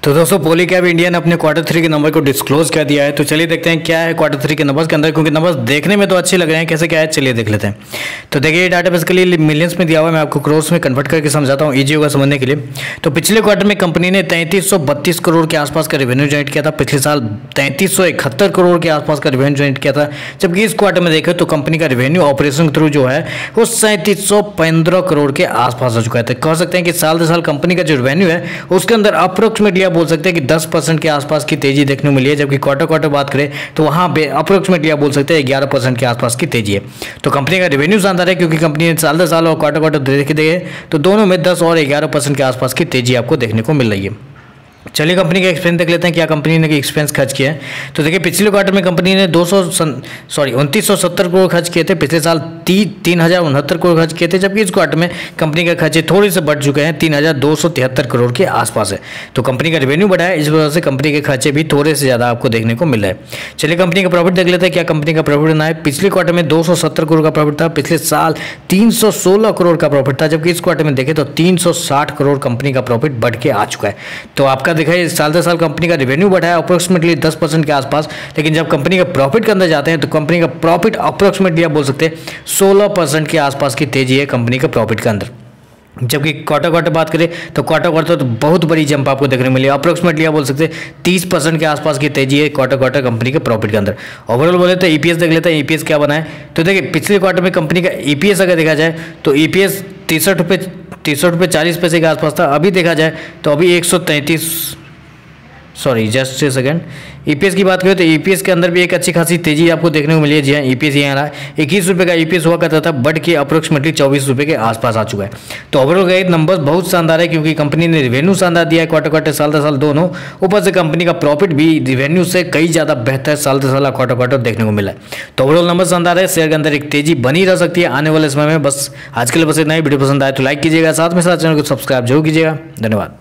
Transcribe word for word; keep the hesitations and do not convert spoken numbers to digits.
तो दोस्तों पॉलीकैब इंडिया ने अपने क्वार्टर थ्री के नंबर को डिस्क्लोज कर दिया है। तो चलिए देखते हैं क्या है क्वार्टर थ्री के नंबर्स के अंदर, क्योंकि नंबर्स देखने में तो अच्छे लग रहे हैं, कैसे क्या है चलिए देख लेते हैं। तो देखिए ये डाटा बेसिकली मिलियंस में दिया हुआ है, मैं आपको क्रोर्स में कन्वर्ट करके समझाता हूँ, ईजी होगा समझने के लिए। तो पिछले क्वार्टर में कंपनी ने तैंतीस सौ बत्तीस करोड़ के आसपास का रेवेन्यू जनरेट किया था, पिछले साल तैंतीस सौ इकहत्तर करोड़ के आसपास का रेवेन्यू जनरेट किया था। जबकि इस क्वार्टर में देखें तो कंपनी का रेवेन्यू ऑपरेशन के थ्रू जो है वो सैंतीस सौ पंद्रह करोड़ के आसपास हो चुका है। तो कह सकते हैं कि साल दर साल कंपनी का जो रेवेन्यू है उसके अंदर अप्रोक्सीमेटली आप बोल सकते हैं कि दस परसेंट के आसपास की तेजी देखने को मिली है। जबकि क्वार्टर क्वार्टर बात करें तो वहां पे अप्रोक्सीमेटली आप बोल सकते हैं ग्यारह परसेंट के आसपास की तेजी है। तो कंपनी का रेवेन्यू शानदार है, क्योंकि कंपनी ने साल दर साल और क्वार्टर क्वार्टर देख देंगे तो दोनों में दस और ग्यारह परसेंट के आसपास की तेजी आपको देखने को मिल रही है। चलिए कंपनी का एक्सपेंस देख लेते हैं, क्या कंपनी ने एक्सपेंस खर्च किया है। तो देखिए पिछले क्वार्टर में कंपनी ने दो सौ सॉरी उनतीस सौ सत्तर करोड़ खर्च किए थे, पिछले साल ती, तीन हजार उनहत्तर करोड़ खर्च किए थे। जबकि इस क्वार्टर में कंपनी का खर्चे थोड़े से बढ़ चुके हैं, तीन हजार दो सौ तिहत्तर करोड़ के आसपास है। तो कंपनी का रेवेन्यू बढ़ा है, इस वजह से कंपनी के खर्चे भी थोड़े से ज़्यादा आपको देखने को मिल रहा है। चलिए कंपनी का प्रॉफिट देख लेते हैं, क्या कंपनी का प्रॉफिट बना है। पिछले क्वार्टर में दो सौ सत्तर करोड़ का प्रॉफिट था, पिछले साल तीन सौ सोलह करोड़ का प्रॉफिट था। जबकि इस क्वार्टर में देखें तो तीन सौ साठ करोड़ कंपनी का प्रॉफिट बढ़ के आ चुका है। तो आपका देखा साल दर साल कंपनी का रेवेन्यू बढ़ा है अप्रोक्सीमेटली दस परसेंट के आसपास, लेकिन जब कंपनी का प्रॉफिट के अंदर जाते हैं तो कंपनी का प्रॉफिट अप्रोक्सीमेटली आप बोल सकते हैं सोलह परसेंट के आसपास की तेजी है कंपनी के प्रॉफिट के अंदर। जबकि क्वार्टर क्वार्टर बात करें तो क्वार्टर क्वार्टर तो बहुत बड़ी जंप आपको देखने को मिली, अप्रोक्सीमेटली आप बोल सकते हैं तीस परसेंट के आसपास की तेजी है क्वार्टर क्वार्टर कंपनी के प्रॉफिट के अंदर। ओवरऑल बोले तो ईपीएस देख लेते हैं, ईपीएस क्या बना है। तो देखिए पिछले क्वार्टर में कंपनी का ईपीएस अगर देखा जाए तो ईपीएस तिरसठ रुपये तिरसठ रुपये चालीस पैसे के आसपास था। अभी देखा जाए तो अभी एक सौ तैंतीस sorry just a second EPS की बात करें तो ईपीएस के अंदर भी एक अच्छी खासी तेजी आपको देखने को मिली है। जी हाँ, ईपीएस यहाँ रहा है, इक्कीस रुपये का ईपीएस हुआ करता था, बढ़ के अप्रोक्सीमेटली चौबीस रुपये के आसपास आ चुका है। तो ओवरऑल गाइस नंबर्स बहुत शानदार है, क्योंकि कंपनी ने रेवेन्यू शानदार दिया है क्वार्टर क्वार्टर साल दर साल दोनों, ऊपर से कंपनी का प्रॉफिट भी रेवेन्यू से कई ज़्यादा बेहतर साल दर साल क्वार्टर क्वार्टर देखने को मिला है। तो ओवरऑल नंबर शानदार है, शेयर के अंदर एक तेजी बनी रह सकती है आने वाले समय में। बस आज के लिए बस इतना ही, वीडियो पसंद आए तो लाइक कीजिएगा, साथ में साथ चैनल को सब्सक्राइब जरूर कीजिएगा। धन्यवाद।